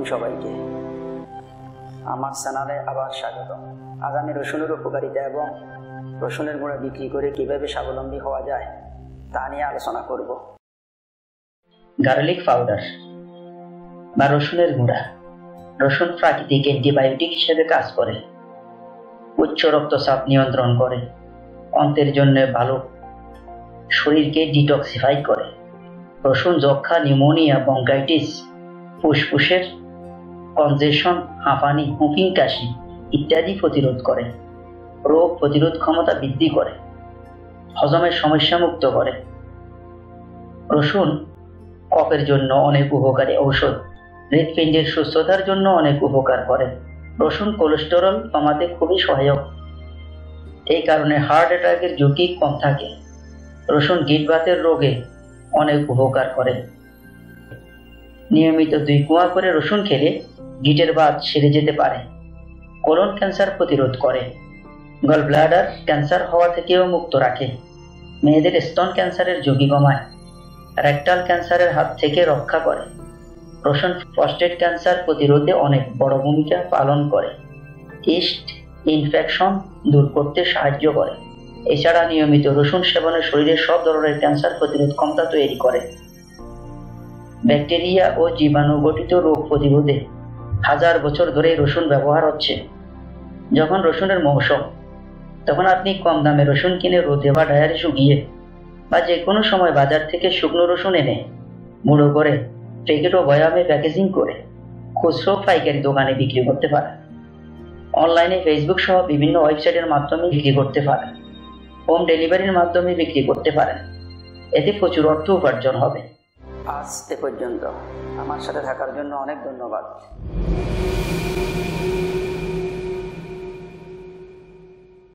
সবাইকে, আমার চ্যানেলে আবার স্বাগত। আজ আমি রসুনের উপকারিতা এবং রসুনের গুঁড়া বিক্রি করে কিভাবে স্বাবলম্বী হওয়া যায় তা নিয়ে আলোচনা করব। গার্লিক পাউডার বা রসুনের গুঁড়া। রসুন প্রাকৃতিক অ্যান্টিবায়োটিক হিসেবে কাজ করে, উচ্চ রক্তচাপ নিয়ন্ত্রণ করে, অন্ত্রের জন্য ভালো, শরীরকে ডিটক্সিফাই করে। রসুন যক্ষা, নিউমোনিয়া, ব্রঙ্কাইটিস, ফুসফুসের কনজেশন, হাঁপানি, হুপিং কাশি ইত্যাদি প্রতিরোধ করে। রোগ প্রতিরোধ ক্ষমতা বৃদ্ধি করে, হজমের সমস্যা মুক্ত করে। রসুন কফের জন্য অনেক উপকারী ঔষধ, হৃৎপিণ্ডের সুস্থতার জন্য অনেক উপকার করে। রসুন কোলেস্টেরল কমাতে খুবই সহায়ক, এই কারণে হার্ট অ্যাটাকের ঝুঁকি কম থাকে। রসুন গিটবাতের রোগে অনেক উপকার করে। নিয়মিত 2 কোয়া করে রসুন খেলে গিটের বাত সেরে যেতে পারে। কোলন ক্যান্সার প্রতিরোধ করে, গল ব্লাডার ক্যান্সার হওয়া থেকেও মুক্ত রাখে। মেয়েদের স্তন ক্যান্সারের ঝুঁকি কমায়, রেকটাল ক্যান্সারের হাত থেকে রক্ষা করে। রসুন প্রস্টেট ক্যান্সার প্রতিরোধে অনেক বড় ভূমিকা পালন করে। ইস্ট ইনফেকশন দূর করতে সাহায্য করে। এছাড়া নিয়মিত রসুন সেবনে শরীরের সব ধরনের ক্যান্সার প্রতিরোধ ক্ষমতা তৈরি করে। ব্যাকটেরিয়া ও জীবাণু গঠিত রোগ প্রতিরোধে 1000 বছর ধরে রসুন ব্যবহার হচ্ছে। যখন রসুনের মৌসুম, তখন আপনি কম দামে রসুন কিনে রোদে বা ডায়ারে শুকিয়ে বা যে কোনো সময় বাজার থেকে শুকনো রসুন এনে গুঁড়ো করে প্যাকেট ও বয়ামে প্যাকেজিং করে খুচরো পাইকারি দোকানে বিক্রি করতে পারেন। অনলাইনে ফেসবুক সহ বিভিন্ন ওয়েবসাইটের মাধ্যমে বিক্রি করতে পারেন। হোম ডেলিভারির মাধ্যমে বিক্রি করতে পারেন। এতে প্রচুর অর্থ উপার্জন হবে। আজ এ পর্যন্ত। আমার সাথে থাকার জন্য অনেক ধন্যবাদ।